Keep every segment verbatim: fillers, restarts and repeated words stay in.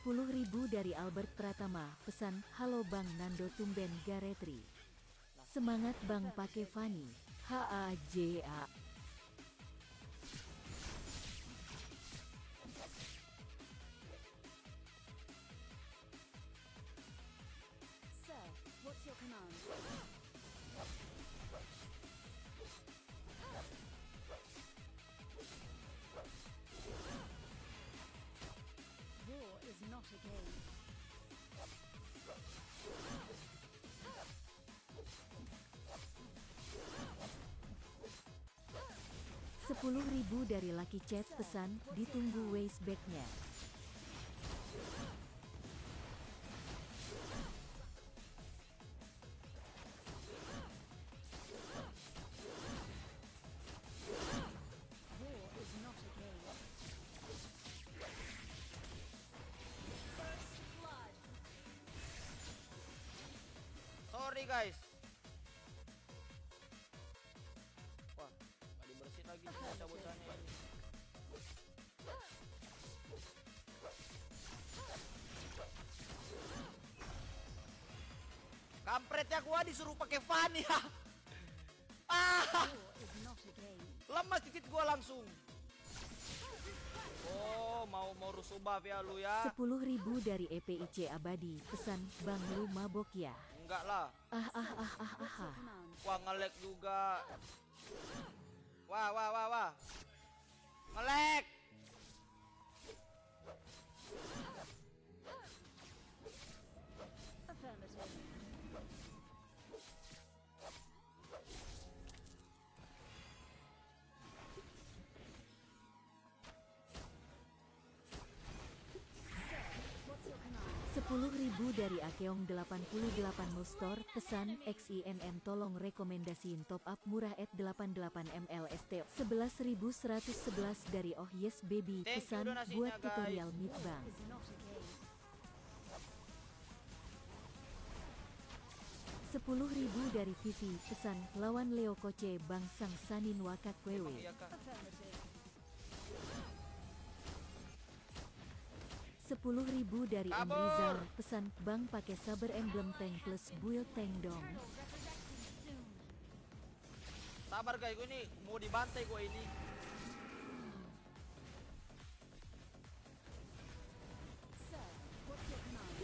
Sepuluh ribu dari Albert Pratama, pesan, halo Bang Nando tumben Garetri. Semangat Bang pake Fanny, H A J A. Sir, what's your command? War is not a game. Sepuluh ribu dari Lucky Chat, pesan, ditunggu wasteback-nya. War is not a game. First blood. Sorry guys. Wah, gak dibersihin lagi bocah-bocahnya ini. Kampretnya gua disuruh pakai Fanny ya. Ah, War is not a game. lemas dikit gua langsung. Oh, mau mau rusuh buff ya lu ya? Sepuluh ribu dari E P I C Abadi, pesan, Bang lu mabok ya. Enggak lah. Ah ah ah ah ah What's your ah. command? Wah, nge-lag juga. Wah, wah, wah, wah. Nge-lag. Affirmative. Sir, what's your command? Sepuluh ribu dari Akeong delapan puluh delapan Mustor, pesan, X I N N tolong rekomendasiin top up murah at delapan puluh delapan M L S T. Sebelas ribu seratus sebelas dari Oh Yes Baby, Thank you pesan, donasinya, buat guys. tutorial mid bang. Is not a game. Sepuluh ribu dari Vivi, pesan, lawan Leo Koce Bang Sang Sanin Wakak Wewe. Iya kah? Affirmative. Sepuluh ribu dari Om Kabur. Rizal, pesan, Bang pakai saber emblem tank plus build tank dong. Turtle resurrecting soon. Sabar guys, gue ini mau dibantai gue ini. Sir, what's your command?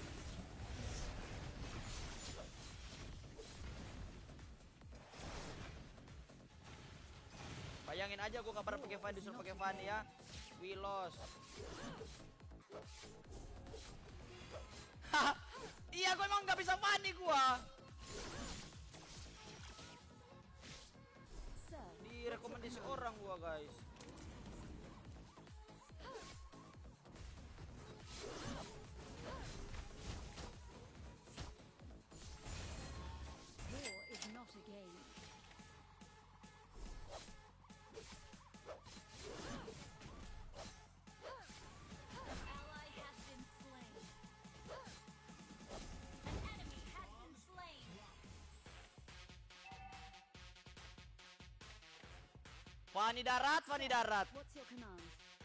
Bayangin aja gue kabar pakai Fanny, disuruh pakai Fanny ya. We lost. Hah, iya gue emang nggak bisa Fanny gue. Sir, Direkomendasi orang gue guys. war is not a game. Ally has been slain. An enemy has been slain. Fanny darat, Fanny darat. What's your command?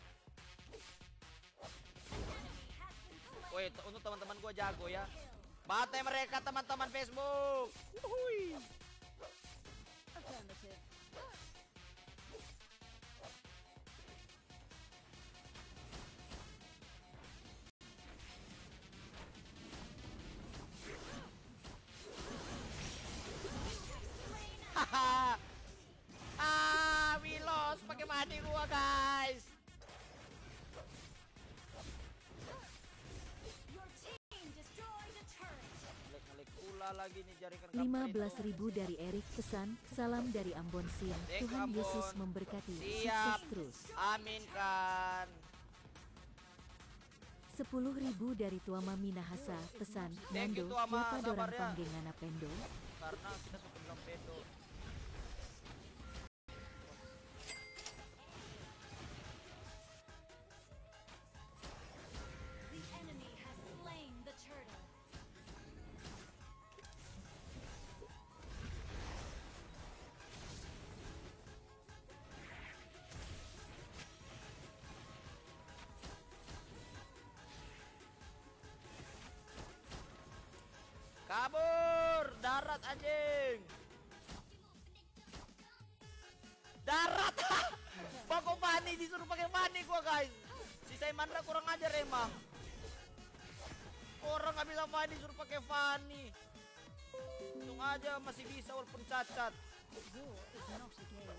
Woi, untuk teman-teman gue jago ya. Bantai mereka teman-teman Facebook. Wuhui. Affirmative. Haha. Ah, we lost pakai mati gua guys. Your team destroyed a turret. Ngelik-ngelik pula lagi nih jaringan Lima belas ribu dari Erik, pesan, salam dari Ambon Sin, Thank Tuhan Ambon. Yesus memberkati, Siap. sukses terus. Amin kan. Sepuluh ribu dari Tuama Minahasa, pesan, Thank you, Nando, Tuama, siapa dorang sabar ya. panggengana pendo? Karena kita suka bilang pedo. The enemy has slain the turtle. Fanny, disuruh pakai Fanny gua guys. Si Saimandra kurang ajar emang. Orang nggak bisa Fanny disuruh pakai Fanny. Untung aja masih bisa walaupun cacat. War is not a game.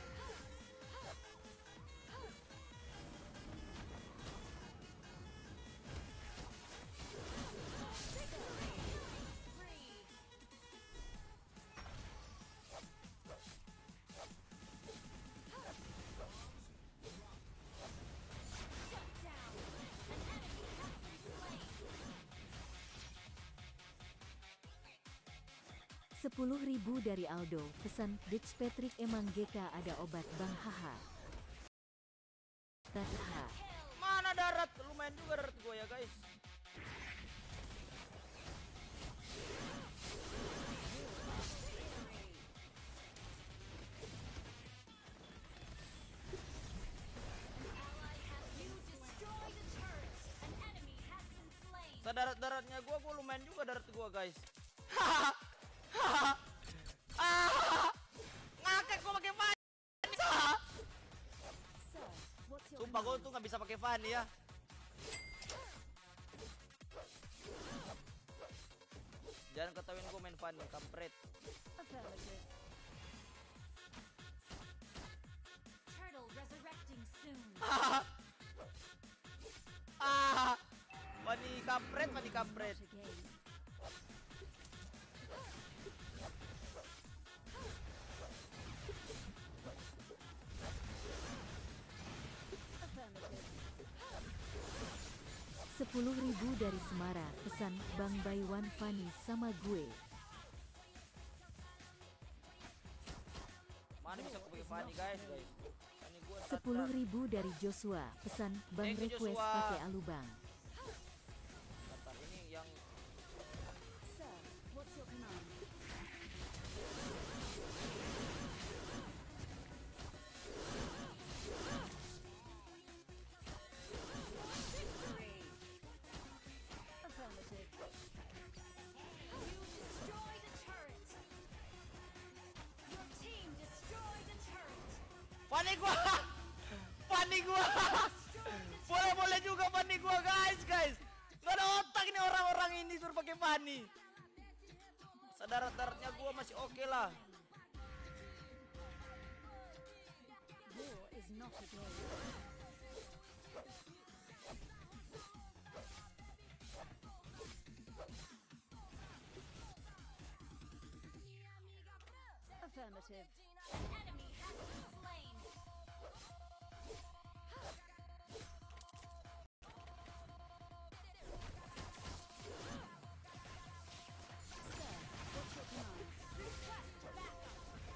Spree. Shut down. An enemy has been slain. Sepuluh ribu dari Aldo, pesan Dutch Patrick emang G K ada obat Bang haha. Haha. Mana darat? Lumayan juga darat gua ya guys. Ally has you destroyed a turret. An enemy has been slain. Sedarat-daratnya gua, gua lumayan juga darat gua guys. Hahaha. Hahaha. Ah! Ngakak gua pakai Fanny. Sir, what's your Sumpah gua command? tuh nggak bisa pakai Fanny ya. Jangan ketahuin gua main Fanny, kampret. Affirmative. Turtle resurrecting soon. Ah! Fanny kampret, Fanny kampret. Not a game. Affirmative. Sepuluh ribu dari Semara, pesan Bang Baywan Fanny sama gue. Mana bisa aku pakai Fanny guys, guys. Fanny gua Sepuluh cacat. ribu dari Joshua, pesan Bang Thank you, request Joshua. pakai alubang. Bentar, ini yang Sir, what's your command? Victory! Affirmative. You destroyed a turret. Your team destroyed a turret. Fanny gua. Fanny gua. Boleh-boleh juga Fanny gua guys, guys. Gak ada otak nih orang-orang ini suruh pakai Fanny. Sadarat-daratnya gua masih oke lah. War is not a game. Affirmative. An enemy has been slain. Sir, what's your command? Request backup.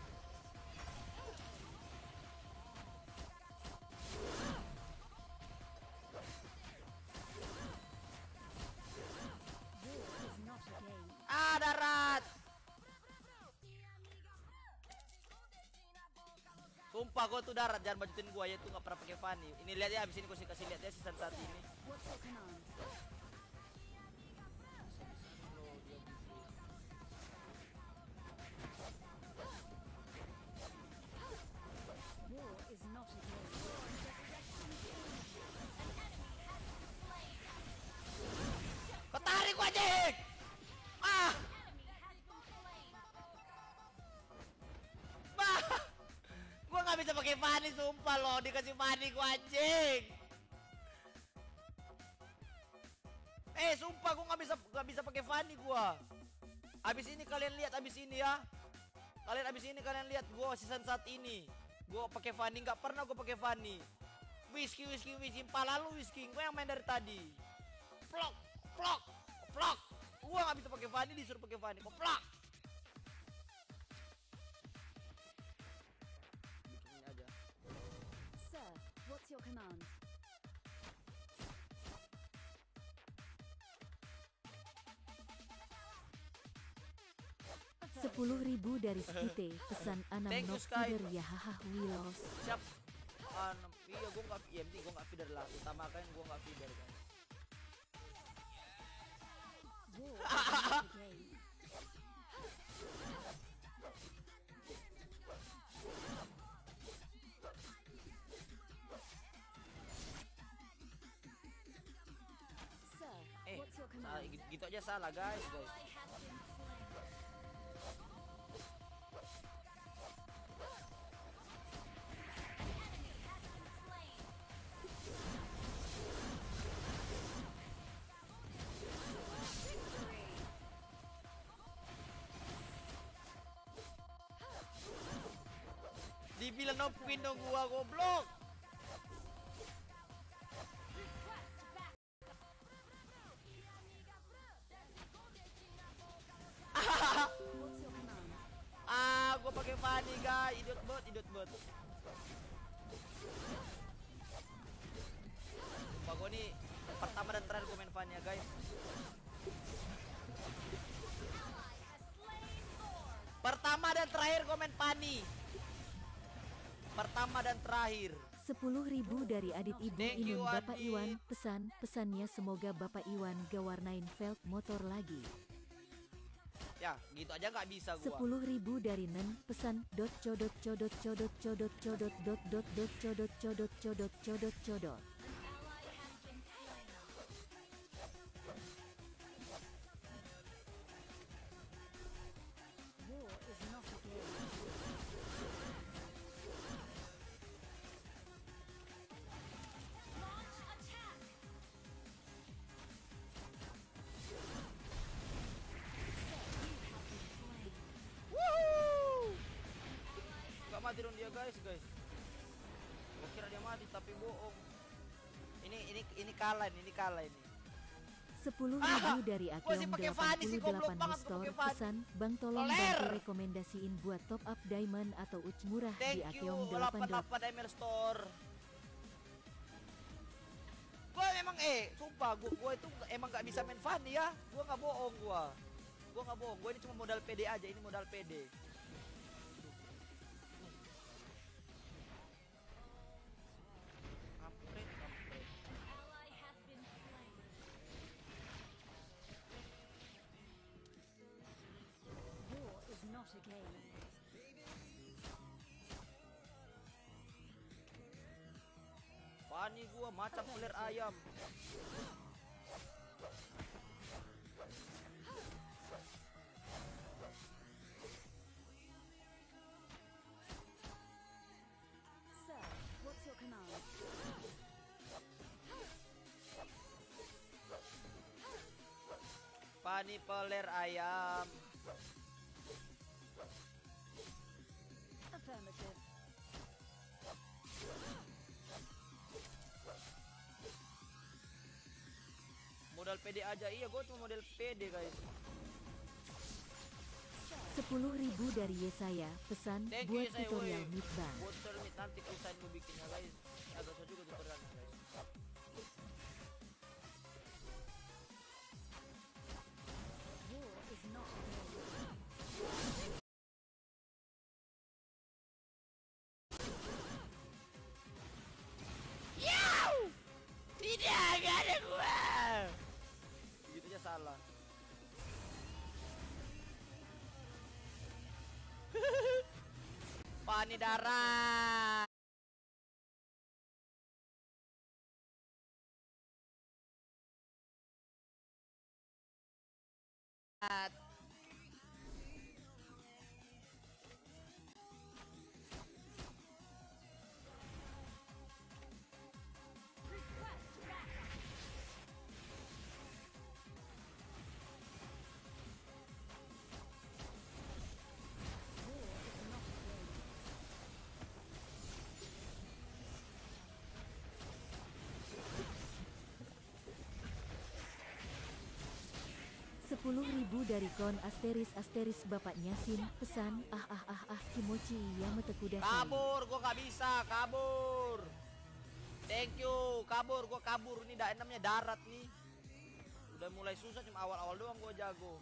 War is not a game. Ah, darat. Sumpah gua tuh darat, jangan bajutin gua ya, tuh nggak pernah pakai Fanny. Ini lihat ya, abis ini gua kasih lihat ya season saat ini. What's your command? War is not a game. An enemy has been slain. Ketarik gua anjing. Ah, Enemy has been slain. bah. Gua nggak bisa pakai Fanny sumpah loh, dikasih Fanny gua anjing. Eh, sumpah gua nggak bisa nggak bisa pakai Fanny gua. Abis ini kalian lihat, abis ini ya. Kalian abis ini kalian lihat gua season saat ini. Gua pakai Fanny, nggak pernah gua pakai Fanny. Whisky, whisky, whisky, pala lu whisky. Gua yang main dari tadi. Plok, plok, plok. Gua nggak bisa pakai Fanny, disuruh pakai Fanny. Kok plok. Bikin ini aja. Sir, what's your command? Sepuluh ribu dari Skite, pesan Anam Thank you, not Sky. feeder ya haha Wilos. Siap. Ah, iya gua nggak E M T, gua nggak feeder lah. Utamakan gua nggak feeder guys. War is not a game. Gitu aja salah guys, guys. Ally has been slain. An enemy has been slain. Victory. Dibilang no pin dong gua goblok. Request back. What's your command? Ah, gua pakai Fanny guys, idiot bot, idiot bot. Sumpah gua nih pertama dan terakhir gua main Fanny ya guys. Ally has slain Lord. Pertama dan terakhir gua main Fanny. Pertama dan terakhir. Sepuluh ribu dari Adit Ibu Thank Inun you, Bapak Adit. Iwan. Pesan, pesannya semoga Bapak Iwan gak warnain velg motor lagi. Ya, gitu aja nggak bisa gua. Sepuluh ribu dari Nen. Pesan, dot codot codot codot codot codot dot dot dot codot codot codot codot codot. Ally has been slain. War is not a game. Launch attack. Woohoo! Gak mati dong dia guys, guys. Gua kira dia mati tapi bohong. Ini ini ini kalah ini, ini kalah ini. Sepuluh Ah, ribu dari gua sih Akeong pakai delapan Fanny sih, puluh goblok delapan banget gua Mustor. pakai Fanny. Pesan, Bang tolong Toler. bantu rekomendasiin buat top up diamond atau uch murah di Thank you Akeong delapan. delapan delapan M L Store. Gua emang eh, sumpah gua gua itu emang gak bisa main Fanny ya. Gua nggak bohong gua. Gua nggak bohong. Gua ini cuma modal P D aja, ini modal P D. Kampret, kampret. Ally has been slain. War is not a game. Fanny gua macam ular ayam. Sir, what's your command? Fanny peler ayam. Affirmative. Modal P D aja, iya gua cuma modal P D guys. Sepuluh ribu dari Yesaya. Pesan, Thank you, buat Yesaya, tutorial woi. Midbang. Buat tutorial Mid nanti usahain gue bikinnya guys. Agak susah juga tutorialnya guys. War is not a game. Yow! Tidak, gak ada gua. Gitu aja salah. Fanny darah. Request backup. War is not a game. Sepuluh ribu dari Kon asteris asteris bapaknya Sin. Pesan, ah ah ah ah kimochi ya metekudasai. Kabur, gua gak bisa, kabur. Thank you, kabur, gua kabur. Ini da namanya darat nih. Udah mulai susah, cuma awal-awal doang gua jago.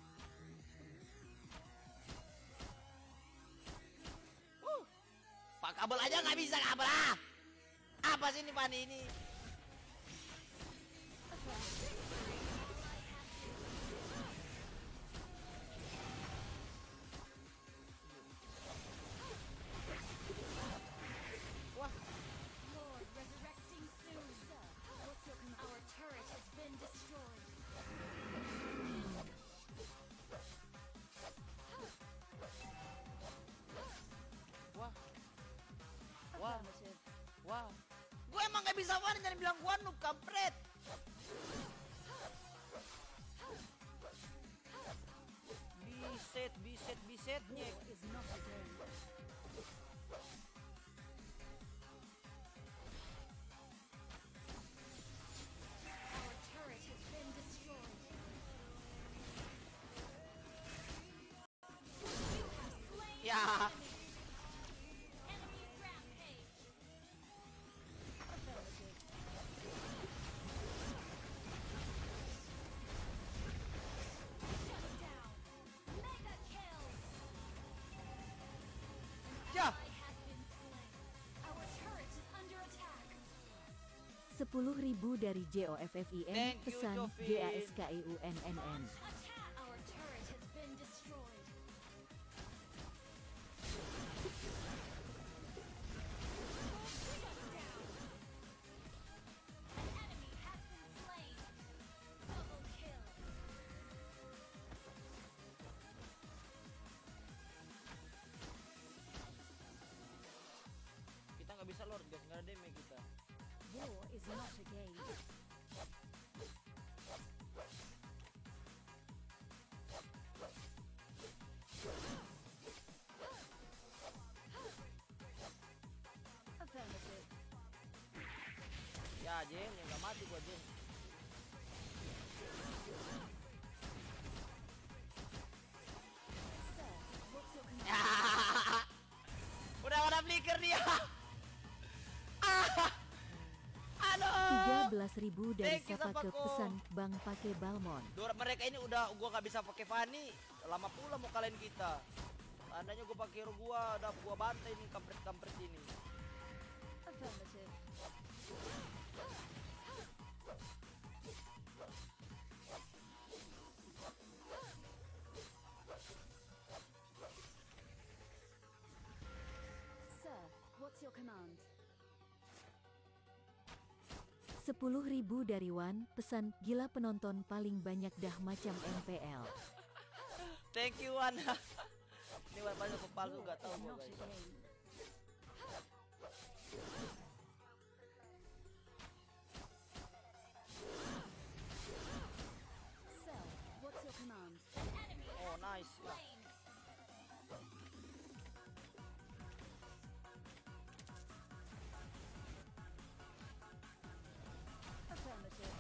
Uh, Pak kabel aja nggak bisa kabel ah. Apa sih ini Fanny ini? Wah, Lord resurrecting soon. Sir, what's your command? Our turret has been destroyed. katanya bisa Fanny, jangan bilang gua noob, kampret. Biset, biset, bisetnya. War is not a game. Our turret has been destroyed. You have slain Ya. enemy rampage. Affirmative. Shut down. Mega kill. Ya. Ally has been slain. Our turret is under attack. sepuluh ribu dari J O F F I N, Thank you, pesan Jovin. G A S K I U N N N. Attack. Our turret has been destroyed. Shut down. An enemy has been slain. Double kill. Kita nggak bisa lord guys, nggak ada damage kita. War is not a game. Affirmative. Ya Jen, ya nggak mati gua Jen. Sir, what's your command? Ya. Udah ada flicker dia. Ah. Aduh. tiga belas ribu dari Thank you, siapa ke Sapako. pesan Bang pakai Balmon. Dora, mereka ini udah gua nggak bisa pakai Fanny. Lama pula mau kalian kita. Tandanya gua pakai hero gua, udah gua bantai nih kampret-kampret ini. Affirmative. Sir, what's your command? sepuluh ribu dari Wan, pesan gila penonton paling banyak dah macam M P L. Thank you Wan. Ini Wan banyak palsu War gak tahu is gua not a guys. game. Sir, what's your command? An enemy Oh has been nice. Nah, slain. Affirmative.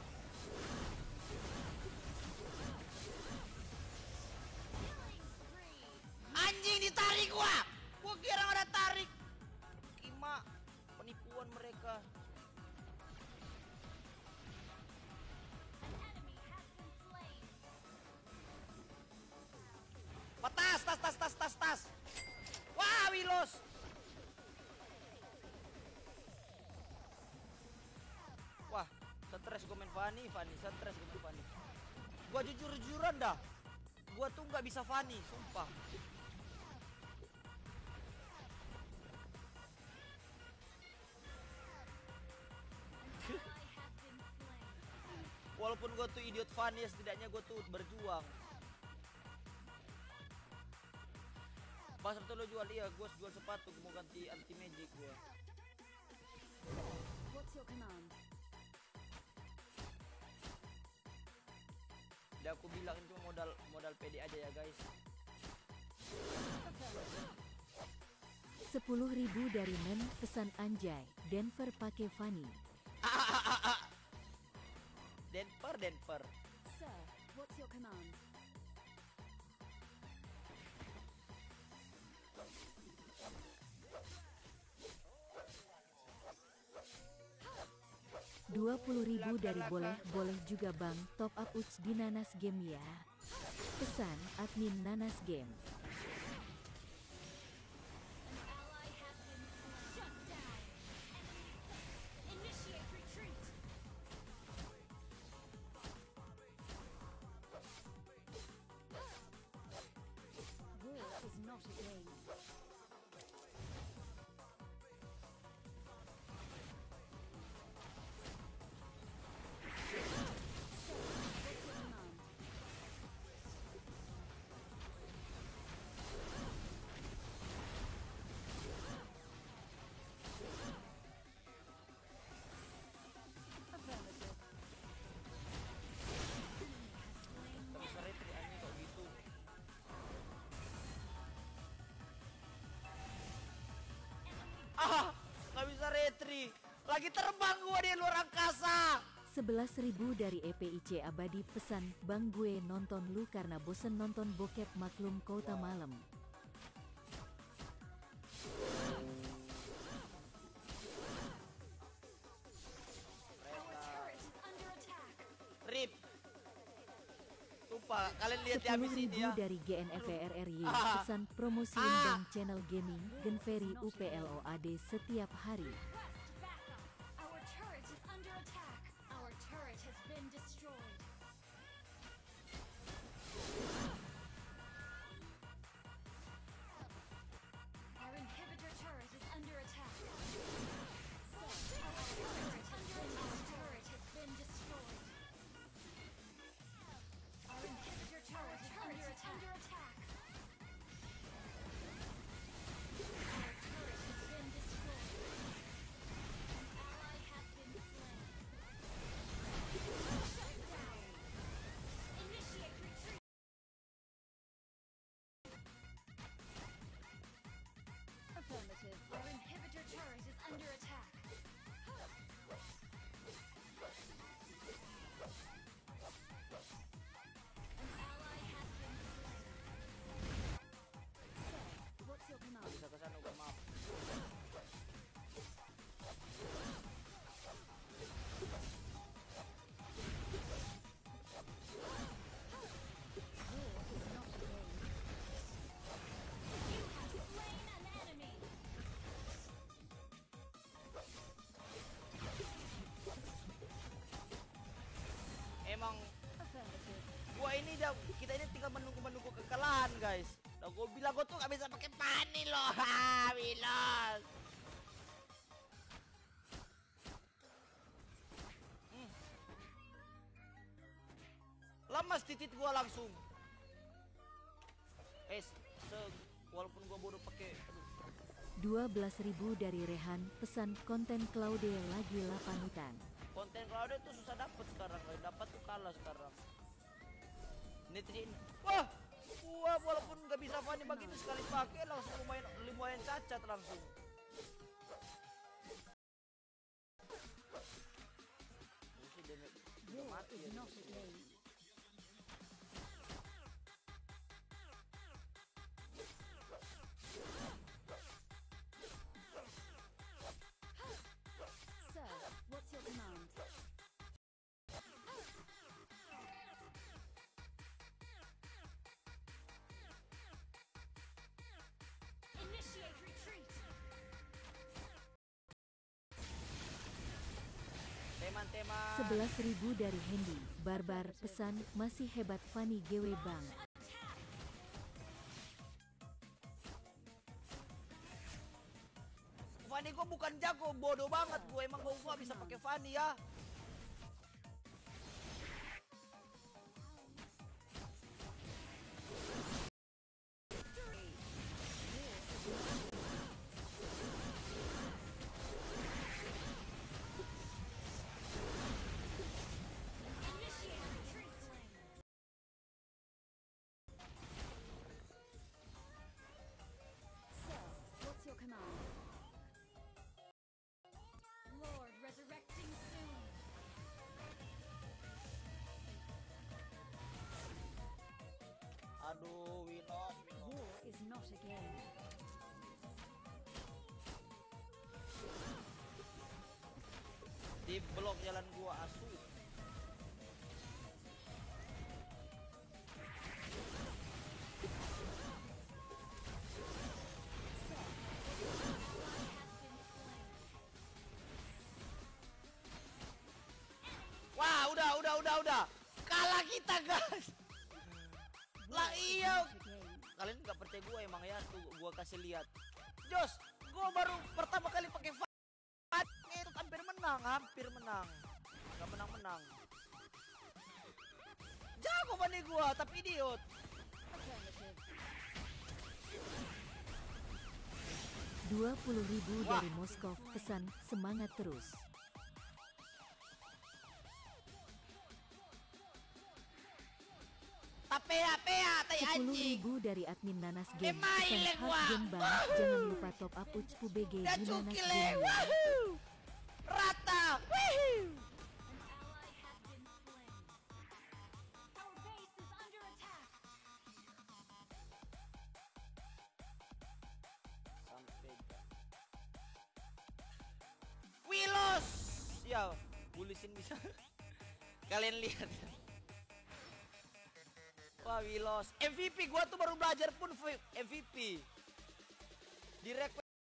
Killing spree. anjing ditarik gua. Gua kira ada tarik. Kima penipuan mereka. An enemy has been slain. Patas, tas, tas, tas, tas, tas. Wah, Wilos. Wah, stres gue main Fanny, Fanny, stres gue main Fanny. Gua jujur-jujuran dah. Gua tuh nggak bisa Fanny, sumpah. Ally has been slain. Walaupun gua tuh idiot Fanny, setidaknya gua tuh berjuang. Pas waktu lo jual, iya gua jual sepatu, gua mau ganti anti magic gua. What's your command? Udah aku bilang itu modal modal pede aja ya guys. Affirmative. sepuluh ribu dari Men, pesan Anjay, Denver pakai Fanny. Denver, Denver. Sir, what's your command? dua puluh ribu dari boleh, boleh juga Bang, top up Uts di Nanas Game ya. Pesan admin Nanas Game. An ally has been slain. Shut down. Initiate retreat. War is not a game. What's your command? Ah, nggak bisa retri. Lagi terbang gua di luar angkasa. sebelas ribu dari E P I C Abadi pesan, Bang gue nonton lu karena bosen nonton bokep maklum kota malam. Our turret is under attack. Rip. Sumpah, kalian lihat ya sepuluh habis ini ribu ya. dari G N F R R Y Ah. pesan promosiin Ah. dong channel gaming Genferi U P L O A D setiap hari. Request backup. Our turret is under attack. Our turret has been destroyed. Our inhibitor turret is under attack. Our turret has been, our turret has been destroyed. Our inhibitor turret is under attack. Our turret has been destroyed. An ally has been slain. Shut down. Initiate retreat. Affirmative. Our inhibitor turret is under attack. An ally has been slain. Sir, what's your command? Bisa ke sana gua maaf. War is not a game. You have slain an enemy. Emang Affirmative. gua ini dah, kita ini tinggal menunggu-menunggu kekalahan, guys. Lah gua bilang gua tuh gak bisa pakai Fanny loh. Ha, bilang. Hmm. Lemas titit gua langsung. Eh, se walaupun gua bodoh pakai aduh. dua belas ribu dari Rehan pesan konten Claude lagi lapanutan. Konten Claude tuh susah dapat sekarang, guys. Dapat tuh kalah sekarang. Netizen, wah, wah walaupun nggak bisa Fanny begini sekali pakai langsung lumayan lumayan cacat langsung. Mesti damage udah War mati is ya. not a game. Sir, what's your command? Initiate retreat. Teman-teman. sebelas ribu dari Hendy, Barbar pesan, masih hebat Fanny G W Bang. Fanny gua bukan jago, bodoh banget gua, emang gua nggak bisa pakai Fanny ya. Initiate retreat. Sir, what's your command? Lord resurrecting soon. Aduh, we lost, we lost. War is not a game. Di blok jalan gua asu. Wah, udah, udah, udah, udah. Kalah kita, guys. Lah iya. Not a game. Kalian nggak percaya gua emang ya, tuh gua kasih lihat. Jos, gua baru pertama kali pakai Fanny itu hampir menang, hampir menang. Gak menang-menang. Jago Fanny gua, tapi idiot. Affirmative. dua puluh ribu Wah. dari Moskov pesan, semangat terus. Tapi pea, pea, tai sepuluh anjing. ribu dari admin Nanas Game. Emai Pesan lek, hard wah. game bang. Jangan lupa top up U C P U B G Udah di Nanas cukil Game. eh. ya. Wahoo. Rata. Wahoo. An ally has been slain. Our base is under attack. Wilos. Ya, bulisin bisa. Kalian lihat. Wah, Wilos. M V P gua tuh baru belajar pun M V P. Di